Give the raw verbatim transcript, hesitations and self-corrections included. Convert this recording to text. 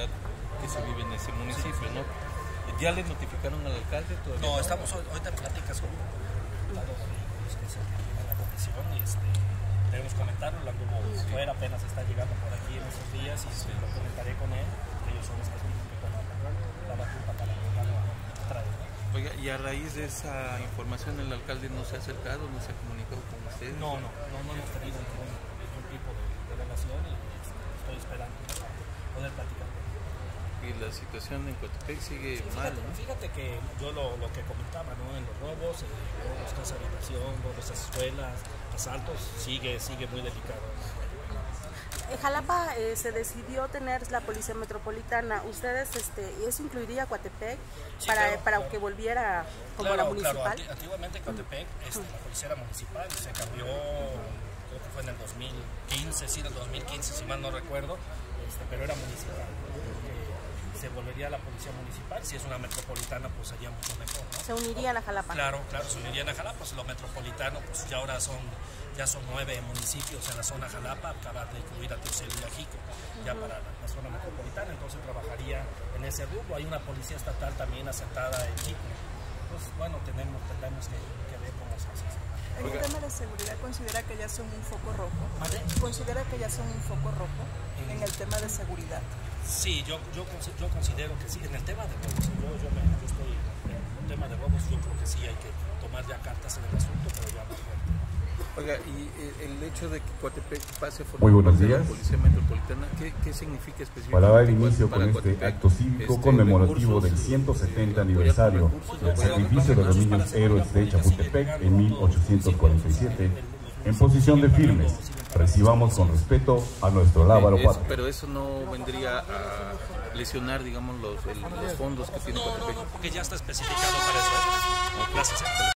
inseguridad que se vive en ese municipio, ¿no? ¿Ya le notificaron al alcalde todavía? No, estamos hoy, hoy te platicas con los que se tienen la comisión y este, debemos comentarlo, la anduvo sí. fuera, apenas está llegando por aquí en estos días y sí. lo comentaré con él, que ellos son los que tienen que tomar la batuta para llegarlo a traer. Oiga, y a raíz de esa información el alcalde no se ha acercado, no se ha comunicado con ustedes. No, no, no, no hemos tenido ningún, ningún tipo de, de relación y estoy esperando poder platicar. Y la situación en Coatepec sigue sí, mal, fíjate, ¿no? Fíjate que yo lo, lo que comentaba, ¿no? En los robos, en robos, casa habitación, robos a escuelas, asaltos, sigue, sigue muy delicado. En Jalapa eh, se decidió tener la policía metropolitana. ¿Ustedes, este, eso incluiría a Coatepec sí, para, claro, para claro. que volviera como claro, la municipal? Claro, antiguamente Coatepec, este, la policía era municipal y se cambió, creo que fue en el dos mil quince, sí, en el dos mil quince, si mal no recuerdo, este, pero era municipal. Se volvería a la policía municipal, si es una metropolitana pues sería mucho mejor, ¿no? Se unirían a Jalapa. Claro, claro, se unirían a Jalapa, pues lo metropolitano pues ya ahora son ya son nueve municipios en la zona Jalapa, acaba de incluir a Tuxtla y a Jico, uh-huh. ya para la, la zona metropolitana, entonces trabajaría en ese rumbo. Hay una policía estatal también asentada en Jico, pues bueno, tenemos, tenemos que, que ver cómo se hace. En el tema de seguridad, ¿considera que ya son un foco rojo? ¿Vale? ¿Considera que ya son un foco rojo en, en el tema de seguridad? Sí, yo, yo, yo considero que sí. En el tema de robos, yo, yo, me, yo estoy en el tema de robos, yo creo que sí hay que tomar ya cartas en el asunto, pero ya más fuerte. Oiga, y el hecho de que Coatepec pase por Muy buenos días. la Policía Metropolitana, ¿qué, qué significa específicamente? Para dar inicio con este Coatepec? acto cívico este, conmemorativo del ciento setenta aniversario del sacrificio de los niños héroes de Chapultepec en mil ochocientos cuarenta y siete, en posición de firmes, recibamos con respeto a nuestro lábaro patrio. Pero eso no vendría a lesionar, digamos, los, el, los fondos que tiene Coatepec. No, no, porque ya está especificado para eso. Gracias.